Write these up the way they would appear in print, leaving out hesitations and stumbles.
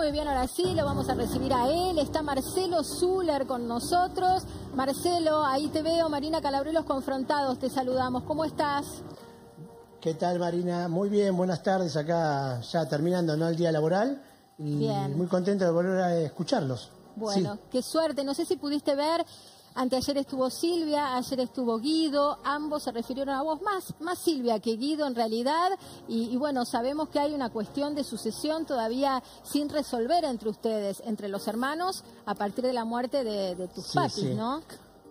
Muy bien, ahora sí, lo vamos a recibir a él. Está Marcelo Zuller con nosotros. Marcelo, ahí te veo. Marina Calabrelos Confrontados, te saludamos. ¿Cómo estás? ¿Qué tal, Marina? Muy bien, buenas tardes. Acá ya terminando, ¿no?, el día laboral. Y bien, muy contento de volver a escucharlos. Bueno, sí. Qué suerte. No sé si pudiste ver, anteayer estuvo Silvia, ayer estuvo Guido. Ambos se refirieron a vos, más Silvia que Guido en realidad. Y bueno, sabemos que hay una cuestión de sucesión todavía sin resolver entre ustedes, entre los hermanos, a partir de la muerte de tus papis, ¿no?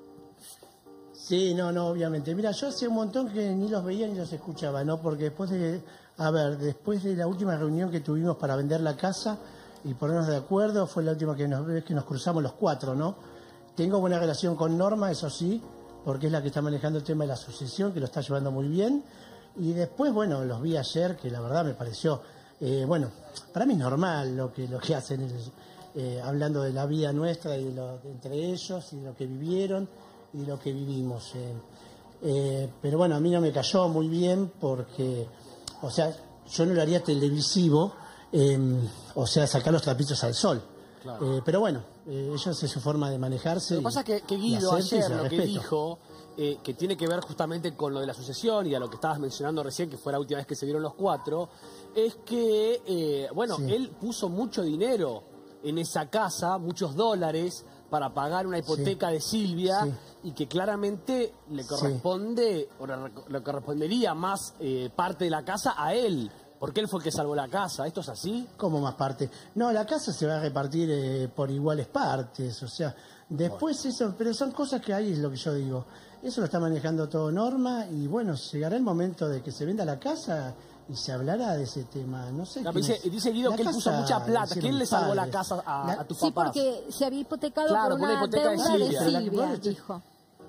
Sí, no, obviamente. Mira, yo hacía un montón que ni los veía ni los escuchaba, ¿no? Porque después de la última reunión que tuvimos para vender la casa y ponernos de acuerdo, fue la última vez que nos cruzamos los cuatro, ¿no? Tengo buena relación con Norma, eso sí, porque es la que está manejando el tema de la sucesión, que lo está llevando muy bien. Y después, bueno, los vi ayer, que la verdad me pareció, para mí es normal lo que hacen, hablando de la vida nuestra y entre ellos y de lo que vivieron y lo que vivimos. Pero bueno, a mí no me cayó muy bien porque, o sea, yo no lo haría televisivo, o sea, sacar los trapitos al sol. Claro. Pero bueno, ellos es su forma de manejarse. Lo que pasa es que Guido ayer lo que dijo, que tiene que ver justamente con lo de la sucesión y a lo que estabas mencionando recién, que fue la última vez que se vieron los cuatro, es que, él puso mucho dinero en esa casa, muchos dólares, para pagar una hipoteca de Silvia, y que claramente le corresponde, o le correspondería más parte de la casa a él, porque él fue el que salvó la casa. ¿Esto es así? ¿Cómo más parte? No, la casa se va a repartir por iguales partes, o sea, después eso, pero son cosas que hay, es lo que yo digo. Eso lo está manejando todo Norma, y bueno, llegará el momento de que se venda la casa y se hablará de ese tema, no sé. Dice Guido que él puso mucha plata, que él le salvó la casa a tus papás. Sí, porque se había hipotecado por una hipoteca deuda de Silvia, dijo.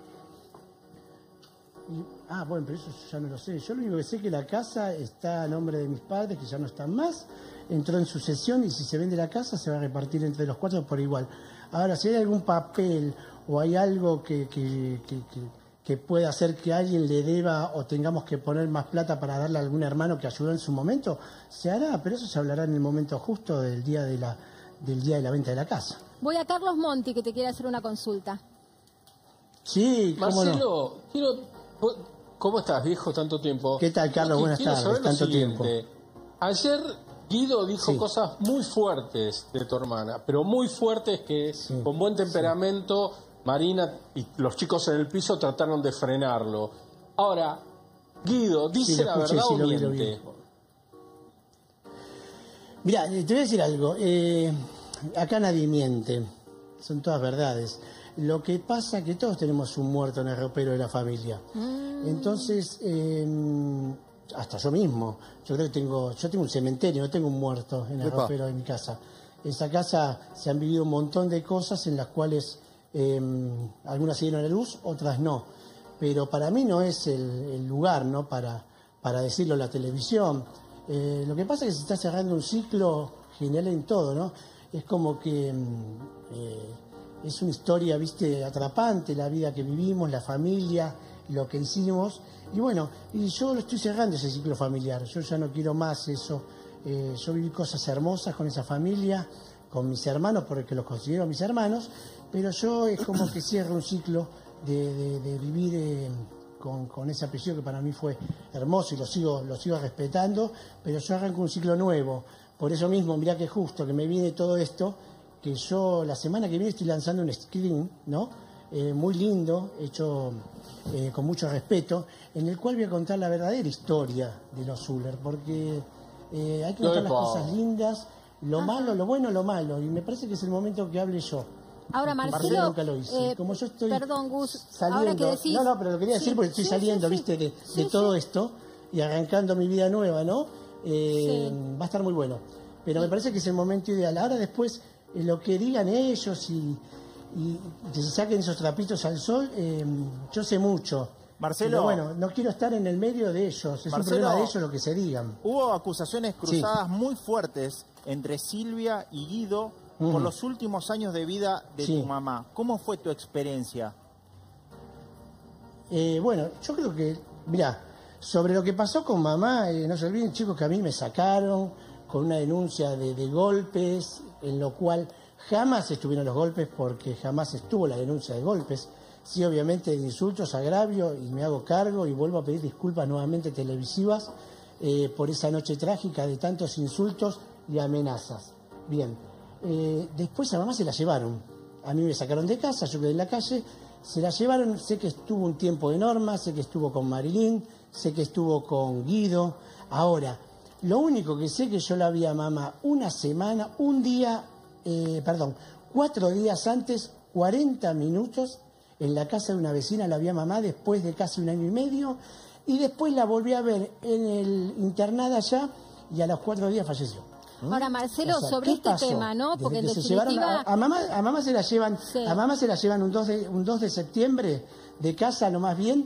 Bueno, pero eso yo ya no lo sé. Yo lo único que sé es que la casa está a nombre de mis padres, que ya no están más, entró en sucesión y si se vende la casa se va a repartir entre los cuatro por igual. Ahora, si hay algún papel o hay algo que pueda hacer que alguien le deba o tengamos que poner más plata para darle a algún hermano que ayudó en su momento, se hará, pero eso se hablará en el momento justo del día de la venta de la casa. Voy a Carlos Monti, que te quiere hacer una consulta. Sí, ¿cómo Marcelo, ¿cómo estás, viejo? Tanto tiempo. ¿Qué tal, Carlos? Buenas tardes, tanto tiempo. Ayer Guido dijo cosas muy fuertes de tu hermana, pero muy fuertes que con buen temperamento Marina y los chicos en el piso trataron de frenarlo. Ahora, Guido, ¿dice la verdad o miente? Mirá, te voy a decir algo. Acá nadie miente. Son todas verdades. Lo que pasa es que todos tenemos un muerto en el ropero de la familia. Entonces, hasta yo mismo. Yo tengo un cementerio, no tengo un muerto en el ropero de mi casa. En esa casa se han vivido un montón de cosas en las cuales algunas se dieron a la luz, otras no. Pero para mí no es el lugar, ¿no?, para decirlo en la televisión. Lo que pasa es que se está cerrando un ciclo genial en todo, ¿no? Es como que es una historia, viste, atrapante, la vida que vivimos, la familia, lo que hicimos. Y bueno, y yo lo estoy cerrando ese ciclo familiar. Yo ya no quiero más eso. Yo viví cosas hermosas con esa familia, con mis hermanos, porque los considero mis hermanos, pero yo es como que cierro un ciclo de vivir con ese apellido que para mí fue hermoso y lo sigo respetando, pero yo arranco un ciclo nuevo. Por eso mismo, mirá que justo que me viene todo esto, que yo la semana que viene estoy lanzando un screen, ¿no? Muy lindo, hecho con mucho respeto, en el cual voy a contar la verdadera historia de los Zuller, porque hay que contar las cosas lindas, lo malo, lo bueno, lo malo, y me parece que es el momento que hable yo. Ahora, Marcelo, nunca lo hice. Como yo estoy perdón, Gus, saliendo, ahora que decís... No, pero lo quería decir porque estoy saliendo, viste, de todo esto y arrancando mi vida nueva, ¿no? Va a estar muy bueno. Pero me parece que es el momento ideal. Ahora después, lo que digan ellos y que se saquen esos trapitos al sol, yo sé mucho. Marcelo, pero bueno, no quiero estar en el medio de ellos. Es un problema de ellos lo que se digan. Hubo acusaciones cruzadas muy fuertes entre Silvia y Guido por los últimos años de vida de tu mamá. ¿Cómo fue tu experiencia? Bueno, yo creo que, mirá, sobre lo que pasó con mamá, no se olviden, chicos, que a mí me sacaron con una denuncia de golpes, en lo cual jamás estuvieron los golpes, porque jamás estuvo la denuncia de golpes. Sí, obviamente, de insultos, agravio, y me hago cargo y vuelvo a pedir disculpas nuevamente televisivas por esa noche trágica de tantos insultos y amenazas. Bien, después a mamá se la llevaron. A mí me sacaron de casa, yo quedé en la calle, se la llevaron. Sé que estuvo un tiempo de Norma, sé que estuvo con Marilyn, sé que estuvo con Guido. Ahora, lo único que sé que yo la vi a mamá una semana, 4 días antes, 40 minutos, en la casa de una vecina la vi a mamá después de casi 1 año y medio, y después la volví a ver en el internado allá, y a los 4 días falleció. Ahora, Marcelo, sobre este tema, ¿no? Porque en definitiva... A mamá se la llevan, sí. A mamá se la llevan un 2 de septiembre de casa, lo más bien,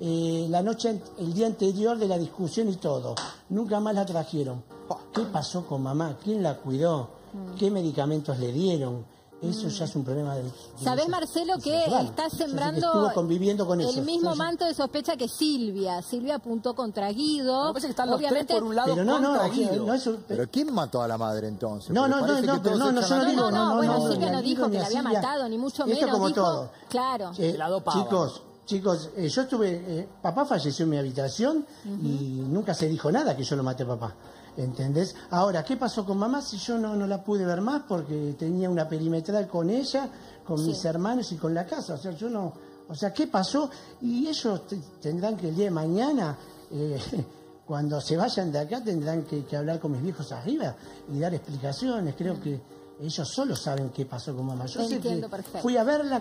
el día anterior de la discusión y todo. Nunca más la trajeron. ¿Qué pasó con mamá? ¿Quién la cuidó? ¿Qué medicamentos le dieron? Eso ya es un problema de... ¿Sabés, Marcelo, que está sembrando estuvo conviviendo con el mismo manto de sospecha que Silvia? Silvia apuntó contra Guido. Me parece que están los tres por un lado contra Guido. ¿Pero quién mató a la madre entonces? No, yo no digo... Bueno, Silvia no dijo que la había matado, ni mucho menos. Esto como dijo, todo. Claro. Chicos, yo estuve... papá falleció en mi habitación y nunca se dijo nada que yo lo maté a papá. ¿Entendés? Ahora, ¿qué pasó con mamá si yo no la pude ver más porque tenía una perimetral con ella, con mis hermanos y con la casa? O sea, yo no... O sea, ¿qué pasó? Y ellos tendrán que el día de mañana, cuando se vayan de acá, tendrán que hablar con mis viejos arriba y dar explicaciones. Creo que ellos solo saben qué pasó con mamá. Yo sé que fui a verla,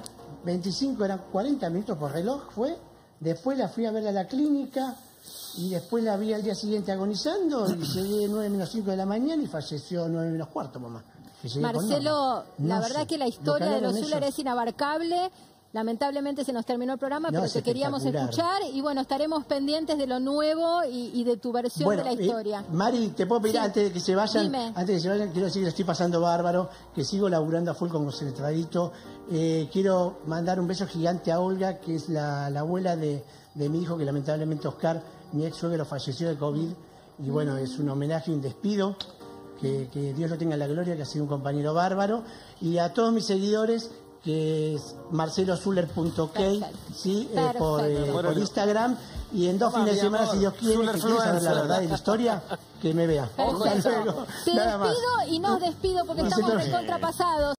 40 minutos por reloj fue, después la fui a ver a la clínica... Y después la vi al día siguiente agonizando y llegué 9 menos 5 de la mañana y falleció 9 menos cuarto, mamá. Marcelo, la verdad que la historia de los Zuller es inabarcable. Lamentablemente se nos terminó el programa, pero te queríamos escuchar. Y bueno, estaremos pendientes de lo nuevo y de tu versión de la historia. Mari, te puedo pedir antes de que se vayan, quiero decir que lo estoy pasando bárbaro, que sigo laburando a full como secretariado. Quiero mandar un beso gigante a Olga, que es la abuela de mi hijo, que lamentablemente Oscar, mi ex suegro, falleció de COVID. Y bueno, es un homenaje, un despido. Que Dios lo tenga en la gloria, que ha sido un compañero bárbaro. Y a todos mis seguidores, que es marcelozuller.k, ¿sí? Por Instagram. Y en 2 fines de semana, si Dios quiere, que quiere saber la verdad de la historia, que me vea. Te despido y nos despido porque estamos recontrapasados.